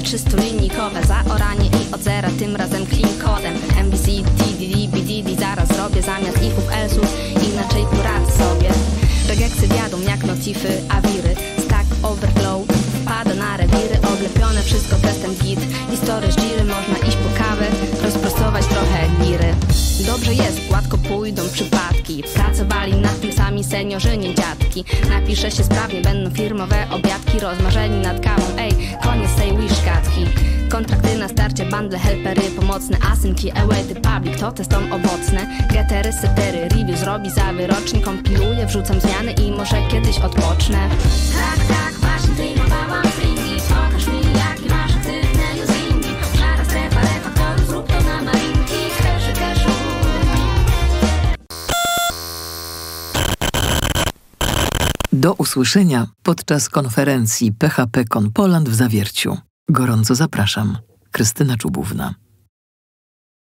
Zasady 300-linijkowe, zaoranie i od zera, tym razem clean kodem. MBC, TDD, BDD, zaraz zrobię zamiast ifów, elsów, inaczej poradzę sobie. Regeksy wiadą jak notify, awiry, stack overflow, wpada na rewiry, oblepione wszystko testem git. Historię z giry, można iść po kawę, rozprostować trochę giry. Dobrze jest, gładko pójdą przypadki, pracowali nad tym sami seniorzy, nie dziadki. Napisze się sprawnie, będą firmowe obiadki, rozmarzeni nad kawą, ej, koniec tej wish-gadki. Kontrakty na starcie, bundle, helpery pomocne, asynki, awaity, public, to testom owocne. Getery, setery, review zrobi za wyrocznie, kompiluję, wrzucam zmiany i może kiedyś odpocznę. Tak, właśnie zdejmowałam stringi, pokaż mi jakie masz aktywne usingi. Szara strefa refaktorów, zrób to na malinki, cashu. Do usłyszenia podczas konferencji PHP Con Poland w Zawierciu. Gorąco zapraszam. Krystyna Czubówna.